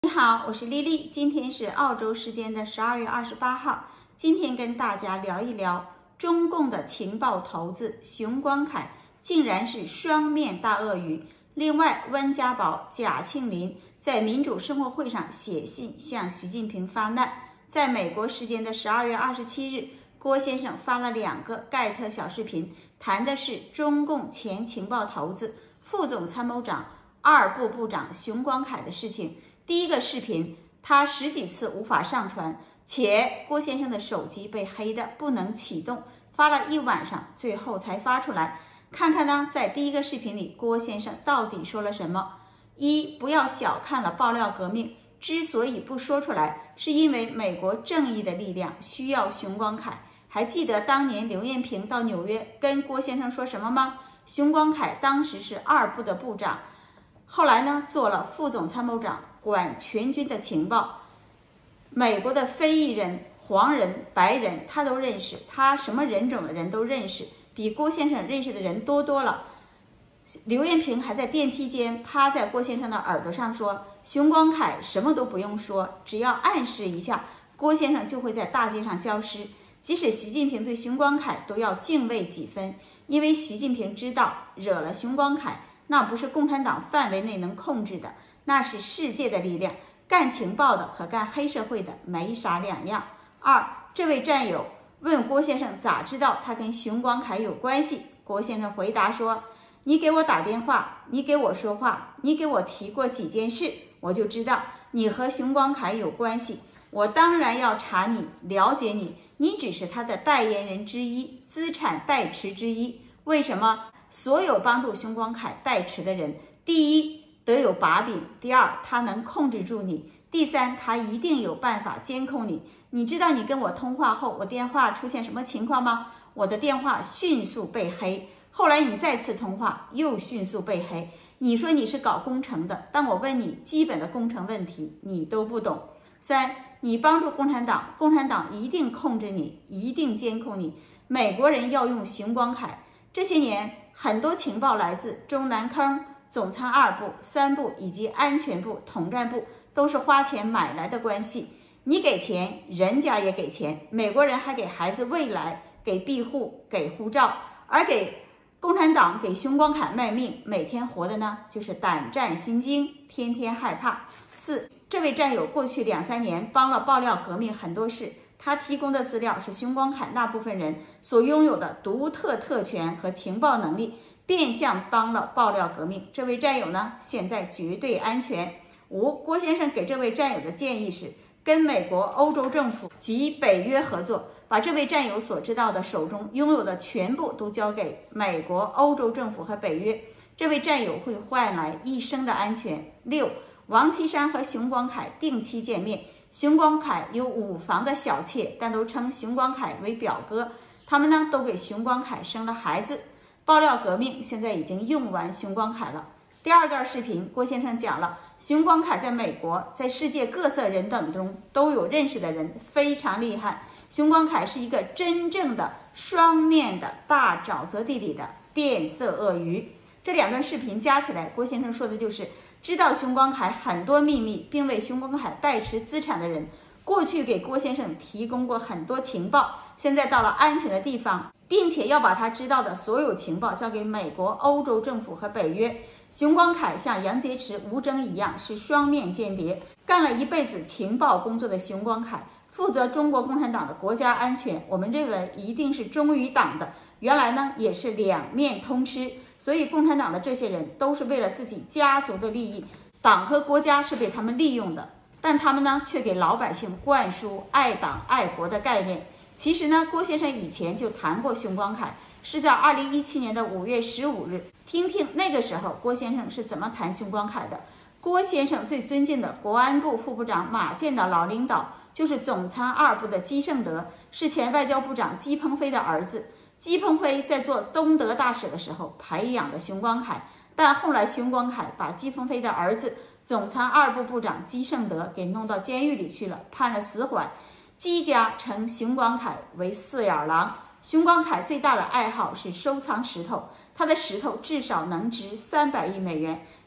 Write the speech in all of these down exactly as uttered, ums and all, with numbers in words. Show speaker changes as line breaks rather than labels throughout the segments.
你好，我是丽丽，今天是澳洲时间的十二月二十八号。今天跟大家聊一聊中共的情报头子熊光凯竟然是双面大鳄鱼。另外，温家宝、贾庆林在民主生活会上写信向习近平发难。在美国时间的十二月二十七日，郭先生发了两个盖特小视频，谈的是中共前情报头子、副总参谋长、二部部长熊光凯的事情。第一个视频，他十几次无法上传，且郭先生的手机被黑的不能启动，发了一晚上，最后才发出来。看看呢，在第一个视频里，郭先生到底说了什么？一，不要小看了爆料革命，之所以不说出来，是因为美国正义的力量需要熊光凯。还记得当年刘艳萍到纽约跟郭先生说什么吗？熊光凯当时是二部的部长，后来呢做了副总参谋长，管全军的情报。美国的非裔人、黄人、白人他都认识，他什么人种的人都认识，比郭先生认识的人多多了。刘艳萍还在电梯间趴在郭先生的耳朵上说，熊光凯什么都不用说，只要暗示一下，郭先生就会在大街上消失。即使习近平对熊光凯都要敬畏几分，因为习近平知道惹了熊光凯，那不是共产党范围内能控制的，那是世界的力量，干情报的和干黑社会的没啥两样。二，这位战友问郭先生咋知道他跟熊光凯有关系？郭先生回答说，你给我打电话，你给我说话，你给我提过几件事，我就知道你和熊光凯有关系，我当然要查你，了解你，你只是他的代言人之一，资产代持之一。为什么？所有帮助熊光凯代持的人，第一得有把柄，第二他能控制住你，第三他一定有办法监控你。你知道你跟我通话后，我电话出现什么情况吗？我的电话迅速被黑，后来你再次通话又迅速被黑。你说你是搞工程的，但我问你基本的工程问题你都不懂。三，你帮助共产党，共产党一定控制你，一定监控你。美国人要用熊光凯，这些年很多情报来自中南坑、总参二部、三部以及安全部、统战部，都是花钱买来的关系。你给钱，人家也给钱，美国人还给孩子未来，给庇护，给护照，而给共产党、给熊光凯卖命，每天活的呢就是胆战心惊，天天害怕。四，这位战友过去两三年帮了爆料革命很多事，他提供的资料是熊光凯那部分人所拥有的独特特权和情报能力，变相帮了爆料革命。这位战友呢，现在绝对安全。五，郭先生给这位战友的建议是，跟美国、欧洲政府及北约合作，把这位战友所知道的、手中拥有的全部都交给美国、欧洲政府和北约，这位战友会换来一生的安全。六，王岐山和熊光凯定期见面，熊光凯有五房的小妾，但都称熊光凯为表哥，他们呢都给熊光凯生了孩子。爆料革命现在已经用完熊光凯了。第二段视频，郭先生讲了熊光凯在美国，在世界各色人等中都有认识的人，非常厉害。熊光凯是一个真正的双面的大沼泽地里的变色鳄鱼。这两段视频加起来，郭先生说的就是知道熊光凯很多秘密，并为熊光凯代持资产的人，过去给郭先生提供过很多情报，现在到了安全的地方，并且要把他知道的所有情报交给美国、欧洲政府和北约。熊光凯像杨洁篪、吴征一样是双面间谍，干了一辈子情报工作的熊光凯负责中国共产党的国家安全，我们认为一定是忠于党的，原来呢也是两面通吃。所以共产党的这些人都是为了自己家族的利益，党和国家是被他们利用的，但他们呢却给老百姓灌输爱党爱国的概念。其实呢，郭先生以前就谈过熊光凯，是在二零一七年的五月十五日，听听那个时候郭先生是怎么谈熊光凯的。郭先生最尊敬的国安部副部长马建的老领导就是总参二部的姬胜德，是前外交部长姬鹏飞的儿子。姬鹏飞在做东德大使的时候培养的熊光凯，但后来熊光凯把姬鹏飞的儿子总参二部部长姬胜德给弄到监狱里去了，判了死缓。姬家称熊光凯为四眼狼。熊光凯最大的爱好是收藏石头，他的石头至少能值三百亿美元。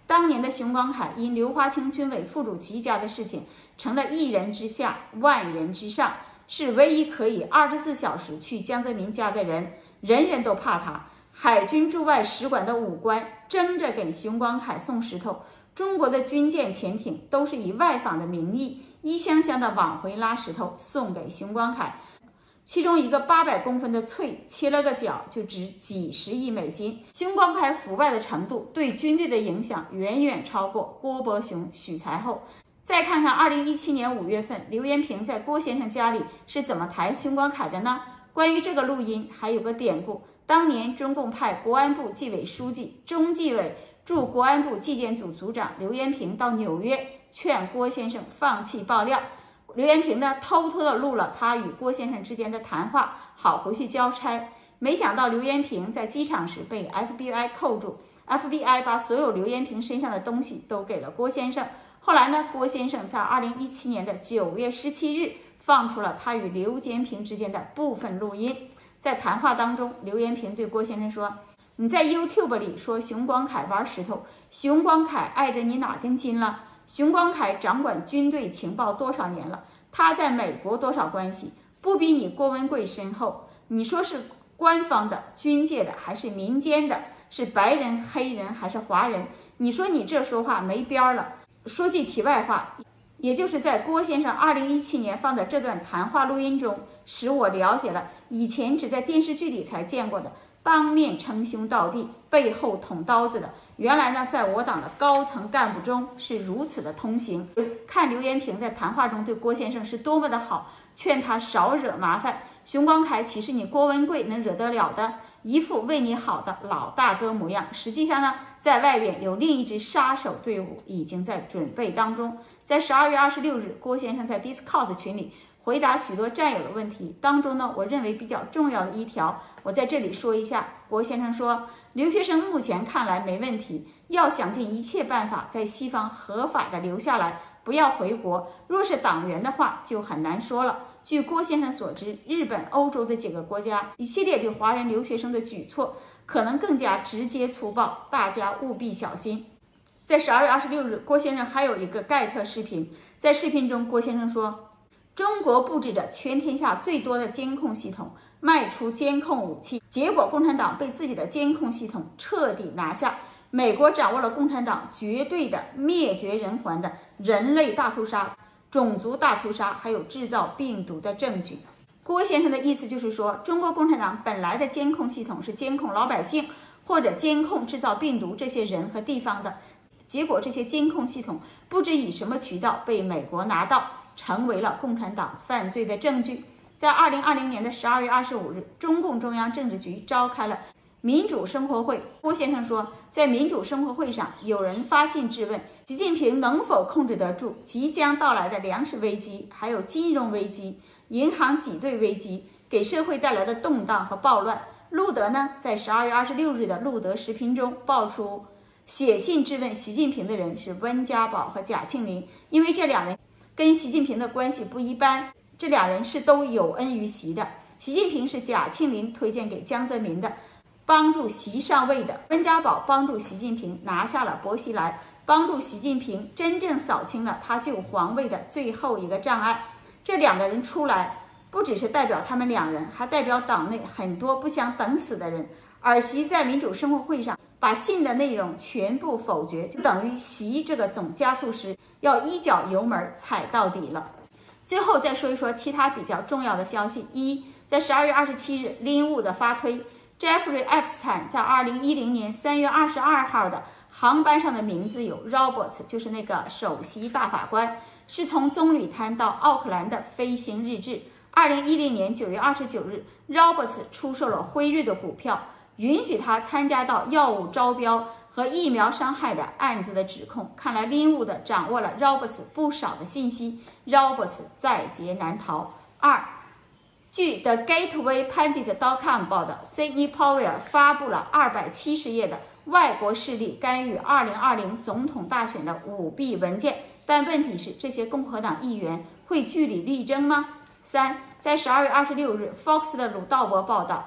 当年的熊广凯因刘华清军委副主席家的事情，成了一人之下，万人之上，是唯一可以二十四小时去江泽民家的人，人人都怕他。海军驻外使馆的武官争着给熊广凯送石头，中国的军舰、潜艇都是以外访的名义，一箱箱的往回拉石头送给熊广凯。其中一个八百公分的翠切了个角就值几十亿美金。熊广凯腐败的程度对军队的影响远远超过郭伯雄、许才厚。再看看二零一七年五月份，刘延平在郭先生家里是怎么谈熊广凯的呢？关于这个录音，还有个典故。当年中共派国安部纪委书记、中纪委驻国安部纪检组组长刘延平到纽约劝郭先生放弃爆料。刘延平呢，偷偷的录了他与郭先生之间的谈话，好回去交差。没想到刘延平在机场时被 F B I 扣住 ，F B I 把所有刘延平身上的东西都给了郭先生。后来呢，郭先生在二零一七年的九月十七日放出了他与刘延平之间的部分录音。在谈话当中，刘延平对郭先生说：“你在 YouTube 里说熊广凯玩石头，熊广凯碍着你哪根筋了？熊广凯掌管军队情报多少年了？他在美国多少关系？不比你郭文贵深厚？你说是官方的、军界的还是民间的？是白人、黑人还是华人？你说你这说话没边了。”说句题外话，也就是在郭先生二零一七年放的这段谈话录音中，使我了解了以前只在电视剧里才见过的当面称兄道弟，背后捅刀子的，原来呢，在我党的高层干部中是如此的通行。看刘延平在谈话中对郭先生是多么的好，劝他少惹麻烦。熊广凯岂是你郭文贵能惹得了的？一副为你好的老大哥模样，实际上呢，在外边有另一支杀手队伍已经在准备当中。在十二月二十六日，郭先生在 Discord 群里回答许多战友的问题，当中呢，我认为比较重要的一条，我在这里说一下。郭先生说，留学生目前看来没问题，要想尽一切办法在西方合法的留下来，不要回国。若是党员的话，就很难说了。据郭先生所知，日本、欧洲的几个国家一系列对华人留学生的举措可能更加直接粗暴，大家务必小心。在十二月二十六日，郭先生还有一个盖特视频，在视频中，郭先生说，中国布置着全天下最多的监控系统，卖出监控武器，结果共产党被自己的监控系统彻底拿下。美国掌握了共产党绝对的灭绝人寰的人类大屠杀、种族大屠杀，还有制造病毒的证据。郭先生的意思就是说，中国共产党本来的监控系统是监控老百姓或者监控制造病毒这些人和地方的，结果这些监控系统不知以什么渠道被美国拿到，成为了共产党犯罪的证据。在二零二零年的十二月二十五日，中共中央政治局召开了民主生活会。郭先生说，在民主生活会上，有人发信质问习近平能否控制得住即将到来的粮食危机，还有金融危机、银行挤兑危机给社会带来的动荡和暴乱。路德呢，在十二月二十六日的路德视频中爆出写信质问习近平的人是温家宝和贾庆林，因为这两人跟习近平的关系不一般，这两人是都有恩于习的。习近平是贾庆林推荐给江泽民的，帮助习上位的；温家宝帮助习近平拿下了薄熙来，帮助习近平真正扫清了他救皇位的最后一个障碍。这两个人出来，不只是代表他们两人，还代表党内很多不想等死的人。而习在民主生活会上把信的内容全部否决，就等于习这个总加速师要一脚油门踩到底了。最后再说一说其他比较重要的消息。一，在十二月二十七日 Linwood 的发推， Jeffrey Epstein 在二零一零年三月二十二号的航班上的名字有 Roberts， 就是那个首席大法官，是从棕榈滩到奥克兰的飞行日志。二零一零年九月二十九日 Roberts 出售了辉瑞的股票，允许他参加到药物招标和疫苗伤害的案子的指控。看来Linwood掌握了 Roberts 不少的信息， Roberts 在劫难逃。二，据 The Gateway Pundit 点 com 报道， Sidney Powell 发布了二百七十页的外国势力干预二零二零总统大选的舞弊文件，但问题是，这些共和党议员会据理力争吗？三，在十二月二十六日 Fox 的鲁道伯报道，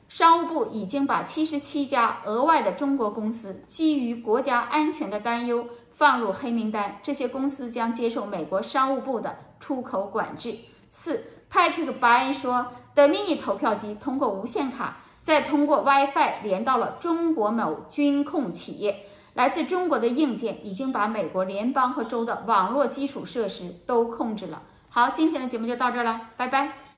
商务部已经把七十七家额外的中国公司基于国家安全的担忧放入黑名单，这些公司将接受美国商务部的出口管制。四 Patrick Byrne 说，的 Mini 投票机通过无线卡，再通过 WiFi 连到了中国某军控企业。来自中国的硬件已经把美国联邦和州的网络基础设施都控制了。好，今天的节目就到这儿了，拜拜。